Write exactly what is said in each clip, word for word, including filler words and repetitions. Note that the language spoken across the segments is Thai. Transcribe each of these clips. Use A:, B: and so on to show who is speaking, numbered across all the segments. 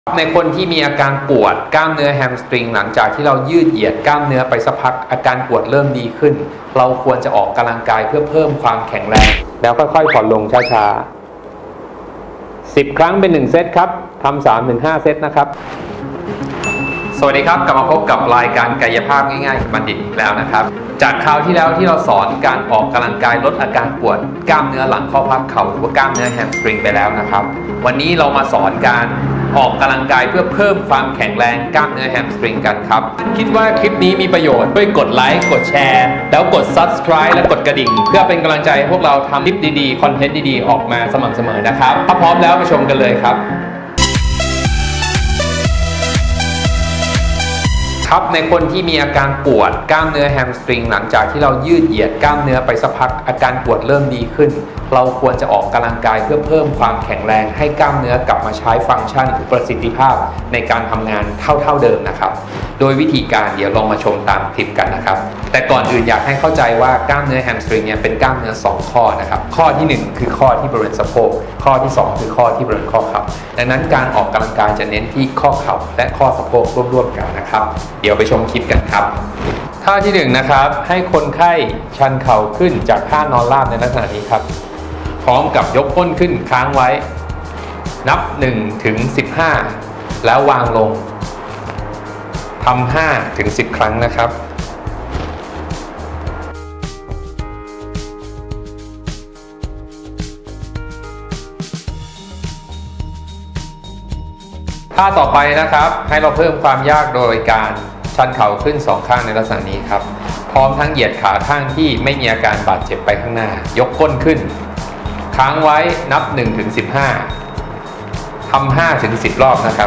A: ในคนที่มีอาการปวดกล้ามเนื้อแฮมสตริงหลังจากที่เรายืดเหยียดกล้ามเนื้อไปสักพักอาการปวดเริ่มดีขึ้นเราควรจะออกกำลังกายเพื่อเพิ่มความแข็งแรงแล้วค่อยๆผ่อนลงช้าๆสิบครั้งเป็นหนึ่งเซตครับทำ สามถึงห้า เซตนะครับสวัสดีครับกลับมาพบกับรายการกายภาพง่ายๆกับบัณฑิตอีกแล้วนะครับจากคราวที่แล้วที่เราสอนการออกกำลังกายลดอาการปวดกล้ามเนื้อหลังข้อพับเข่าหรือว่ากล้ามเนื้อแฮมสตริงไปแล้วนะครับวันนี้เรามาสอนการออกกำลังกายเพื่อเพิ่มความแข็งแรงกล้ามเนื้อแฮมสตริงกันครับคิดว่าคลิปนี้มีประโยชน์ช่วยกดไลค์กดแชร์แล้วกด ซับสไครบ์ และกดกระดิ่งเพื่อเป็นกำลังใจให้พวกเราทำคลิปดีๆคอนเทนต์ดีๆออกมาสม่ำเสมอนะครับถ้าพร้อมแล้วไปชมกันเลยครับครับในคนที่มีอาการปวดกล้ามเนื้อแฮมสตริงหลังจากที่เรายืดเหยียดกล้ามเนื้อไปสักพักอาการปวดเริ่มดีขึ้นเราควรจะออกกำลังกายเพื่อเพิ่มความแข็งแรงให้กล้ามเนื้อกลับมาใช้ฟังก์ชันหรือประสิทธิภาพในการทำงานเท่าๆเดิมนะครับโดยวิธีการเดี๋ยวลองมาชมตามคลิปกันนะครับแต่ก่อนอื่นอยากให้เข้าใจว่ากล้ามเนื้อแฮมสตริงเนี่ยเป็นกล้ามเนื้อสองข้อนะครับข้อที่หนึ่งคือข้อที่บริเวณสะโพกข้อที่สองคือข้อที่บริเวณข้อเข่าดังนั้นการออกกำลังกายจะเน้นที่ข้อเข่าและข้อสะโพกร่วมๆกันนะครับเดี๋ยวไปชมคลิปกันครับท่าที่หนึ่งนะครับให้คนไข้ชันเข่าขึ้นจากท่านอนราบในลักษณะนี้ครับพร้อมกับยกก้นขึ้นค้างไว้นับหนึ่งถึงสิบห้าแล้ววางลงทำห้าถึงสิบครั้งนะครับท่าต่อไปนะครับให้เราเพิ่มความยากโดยการชันเข่าขึ้นสองข้างในลักษณะนี้ครับพร้อมทั้งเหยียดขาข้างที่ไม่มีอาการบาดเจ็บไปข้างหน้ายกก้นขึ้นค้างไว้นับหนึ่งถึงสิบห้าทำห้าถึงสิบรอบนะครับ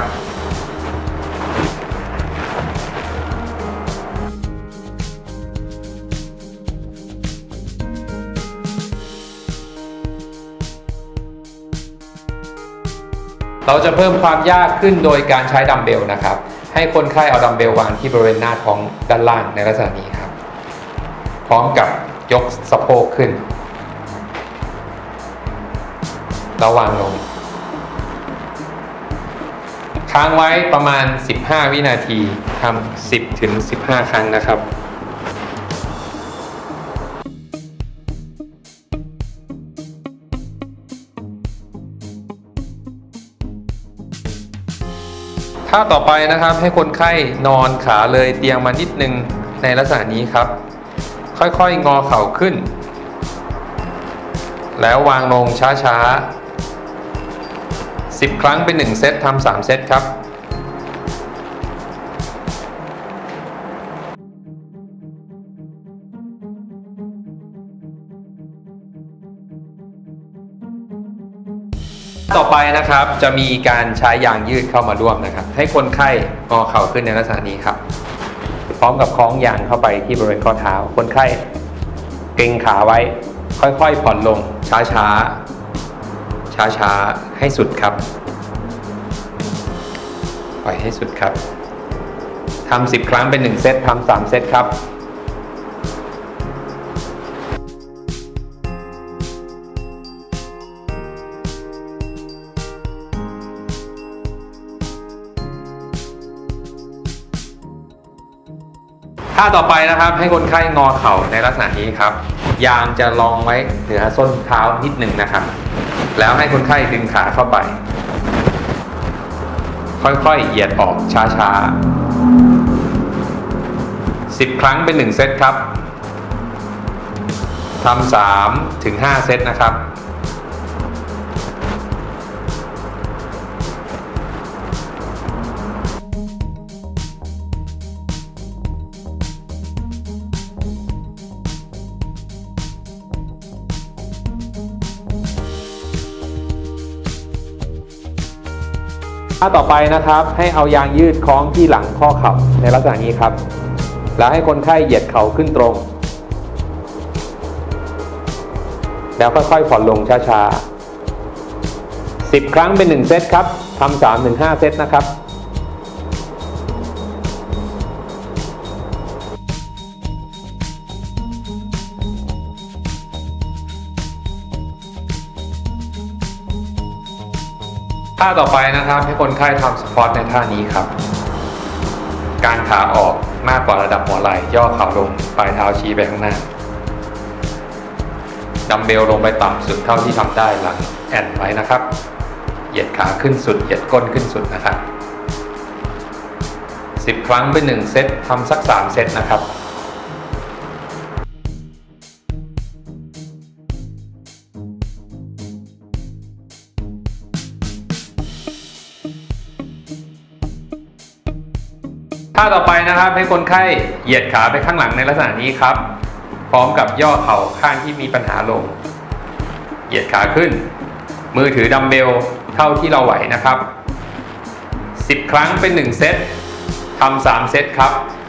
A: เราจะเพิ่มความยากขึ้นโดยการใช้ดัมเบลนะครับให้คนไข้เอาดัมเบลวางที่บริเวณหน้าท้องด้านล่างในลักษณะนี้ครับพร้อมกับยกสะโพกขึ้นแล้ววางลงค้างไว้ประมาณสิบห้าวินาทีทำสิบถึงสิบห้าครั้งนะครับท่าต่อไปนะครับให้คนไข้นอนขาเลยเตียงมานิดนึงในลักษณะนี้ครับค่อยๆงอเข่าขึ้นแล้ววางลงช้าๆสิบครั้งเป็นหนึ่งเซตทำสามเซตครับต่อไปนะครับจะมีการใช้ยางยืดเข้ามาร่วมนะครับให้คนไข้งอเข่าขึ้นในลักษณะนี้ครับพร้อมกับคล้องยางเข้าไปที่บริเวณข้อเท้าคนไข้เกร็งขาไว้ค่อยๆผ่อนลงช้าๆช้าๆให้สุดครับปล่อยให้สุดครับทำสิบครั้งเป็นหนึ่งเซตทำสามเซตครับท่าต่อไปนะครับให้คนไข้งอเข่าในลักษณะนี้ครับยางจะรองไว้เหนือส้นเท้านิดหนึ่งนะครับแล้วให้คนไข้ดึงขาเข้าไปค่อยๆเหยียดออกช้าๆสิบครั้งเป็นหนึ่งเซตครับทำสามถึงห้าเซตนะครับท่าต่อไปนะครับให้เอายางยืดคล้องที่หลังข้อเข่าในลักษณะนี้ครับแล้วให้คนไข้เหยียดเข่าขึ้นตรงแล้วค่อยๆผ่อนลงช้าๆสิบครั้งเป็นหนึ่งเซตครับทำสามถึงห้าเซตนะครับ ท่ท่าต่อไปนะครับให้คนไข้ทำสควอตในท่านี้ครับกางขาออกมากกว่าระดับหัวไหล่ย่อเข่าลงปลายเท้าชี้ไปข้างหน้าดัมเบลลงไปต่ำสุดเท่าที่ทำได้หลังแอนไว้นะครับเหยียดขาขึ้นสุดเหยียดก้นขึ้นสุดนะครับสิบครั้งเป็นหนึ่งเซตทำสักสามเซตนะครับท่าต่อไปนะครับให้คนไข้เหยียดขาไปข้างหลังในลักษณะนี้ครับพร้อมกับย่อเข่าข้างที่มีปัญหาลงเหยียดขาขึ้นมือถือดัมเบลเท่าที่เราไหวนะครับสิบครั้งเป็นหนึ่งเซตทำสามเซตครับ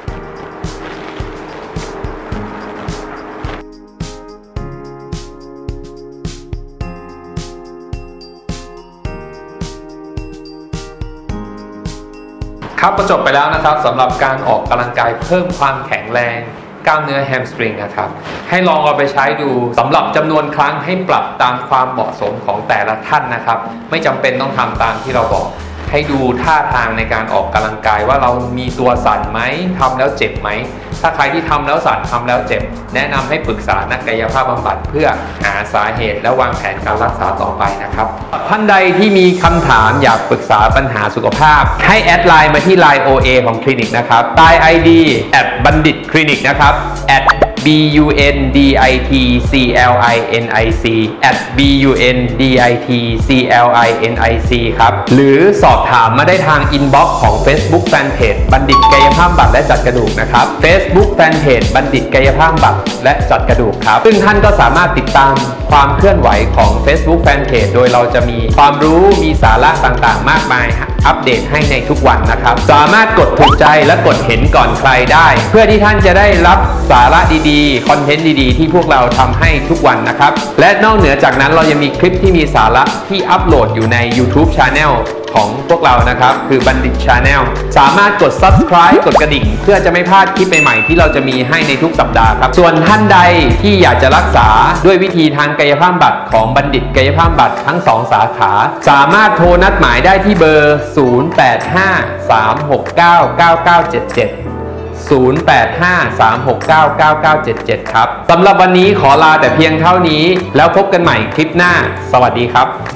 A: ครับก็จบไปแล้วนะครับสำหรับการออกกำลังกายเพิ่มความแข็งแรงกล้ามเนื้อแฮมสตริงนะครับให้ลองเอาไปใช้ดูสำหรับจำนวนครั้งให้ปรับตามความเหมาะสมของแต่ละท่านนะครับไม่จำเป็นต้องทำตามที่เราบอกให้ดูท่าทางในการออกกำลังกายว่าเรามีตัวสั่นไหมทำแล้วเจ็บไหมถ้าใครที่ทำแล้วสั่นทำแล้วเจ็บแนะนำให้ปรึกษานักกายภาพบำบัดเพื่อหาสาเหตุและวางแผนการรักษาต่อไปนะครับท่านใดที่มีคำถามอยากปรึกษาปัญหาสุขภาพให้แอดไลน์มาที่ ไลน์ โอ เอ ของคลินิกนะครับใต้ ไอ ดี แอท บัณฑิตคลินิกนะครับ แอท บี ยู เอ็น ดี ไอ ที ซี แอล ไอ เอ็น ไอ ซี แอท บี ยู เอ็น ดี ไอ ที ซี แอล ไอ เอ็น ไอ ซี ครับหรือสอบถามมาได้ทางอินบ็อกซ์ของ Facebook Fanpage บัณฑิตกายภาพบำบัดและจัดกระดูกนะครับ Facebook Fanpage บัณฑิตกายภาพบำบัดและจัดกระดูกครับซึ่งท่านก็สามารถติดตามความเคลื่อนไหวของ Facebook Fanpage โดยเราจะมีความรู้มีสาระต่างๆมากมายอัปเดตให้ในทุกวันนะครับสามารถกดถูกใจและกดเห็นก่อนใครได้เพื่อที่ท่านจะได้รับสาระดีๆคอนเทนต์ดีๆที่พวกเราทำให้ทุกวันนะครับและนอกเหนือจากนั้นเรายังมีคลิปที่มีสาระที่อัปโหลดอยู่ใน YouTube Channel ของพวกเรานะครับคือบัณฑิต Channel สามารถกด Subscribe กดกระดิ่งเพื่อจะไม่พลาดคลิปใหม่ๆที่เราจะมีให้ในทุกสัปดาห์ครับส่วนท่านใดที่อยากจะรักษาด้วยวิธีทางกายภาพบำบัดของบัณฑิตกายภาพบำบัดทั้งสองสาขาสามารถโทรนัดหมายได้ที่เบอร์ ศูนย์ แปด ห้า สาม หก เก้า เก้า เก้า เจ็ด เจ็ด ศูนย์ แปด ห้า สาม หก เก้า เก้า เก้า เจ็ด เจ็ด ครับสำหรับวันนี้ขอลาแต่เพียงเท่านี้แล้วพบกันใหม่คลิปหน้าสวัสดีครับ